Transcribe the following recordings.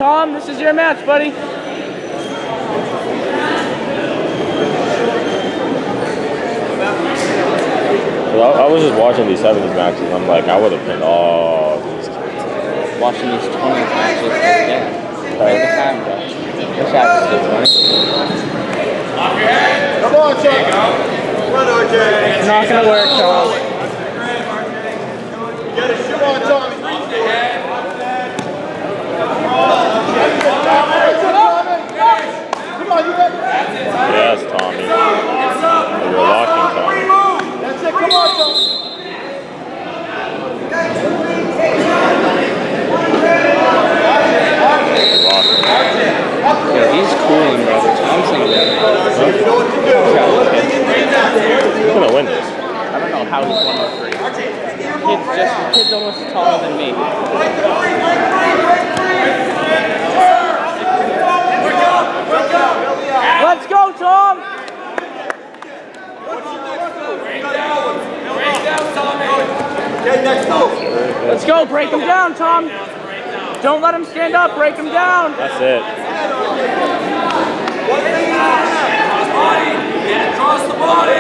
Tom, this is your match, buddy. Well, I was just watching these 70s matches, and I'm like, I would have pinned all these kids. Watching these 20s matches, yeah. Play the time, bro. This happens to 20. Come on, Chuck. Come on, RJ. It's not gonna work, Tom. You got a shoe on, Tommy. Come on, you got it. Yes, Tommy. You're locking, Tommy. That's it, come on, Tommy. Yo, he's cooling, bro. Tom's gonna win. He's gonna win this. I don't know how he's 103. Kid's almost taller than me. Let's go, Tom! Let's go, break him down, Tom. Don't let him stand up, break him down. That's it. Cross the body.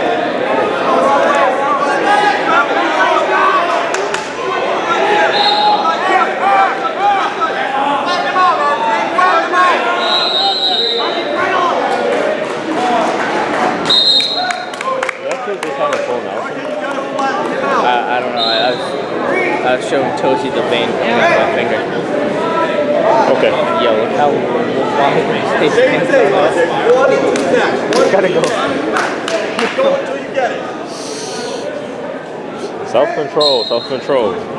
I don't know. I was showing Tosi the vein from my finger. Okay. Yo, look how wide his hands are. Gotta go. Go until you get it. Self-control, self-control. That's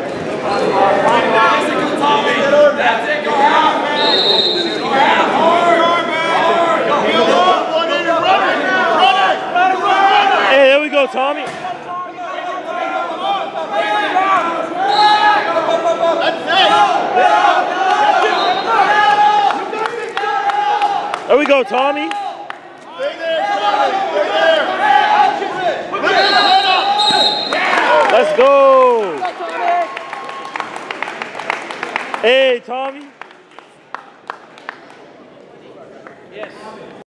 it, go half, man. Go half, hard. Hey, there we go, Tommy. There we go, Tommy. Stay there, Tommy. Stay there. Let's go. Hey, Tommy.